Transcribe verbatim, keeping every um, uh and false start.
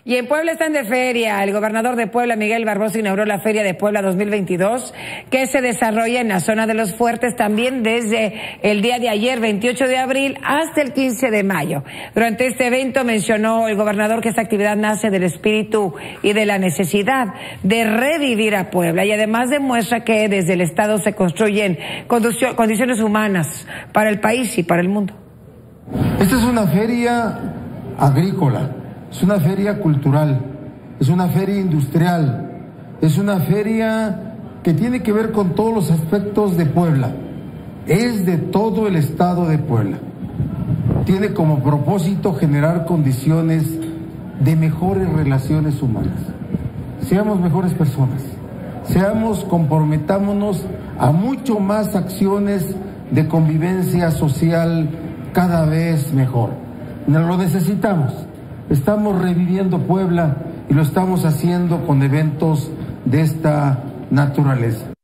Y en Puebla están de feria. El gobernador de Puebla, Miguel Barbosa, inauguró la Feria de Puebla dos mil veintidós, que se desarrolla en la zona de Los Fuertes también desde el día de ayer, veintiocho de abril, hasta el quince de mayo. Durante este evento mencionó el gobernador que esta actividad nace del espíritu y de la necesidad de revivir a Puebla, y además demuestra que desde el Estado se construyen condiciones humanas para el país y para el mundo. Esta es una feria agrícola. Es una feria cultural, es una feria industrial, es una feria que tiene que ver con todos los aspectos de Puebla. Es de todo el estado de Puebla. Tiene como propósito generar condiciones de mejores relaciones humanas. Seamos mejores personas, seamos, comprometámonos a mucho más acciones de convivencia social cada vez mejor. Lo necesitamos. Estamos reviviendo Puebla y lo estamos haciendo con eventos de esta naturaleza.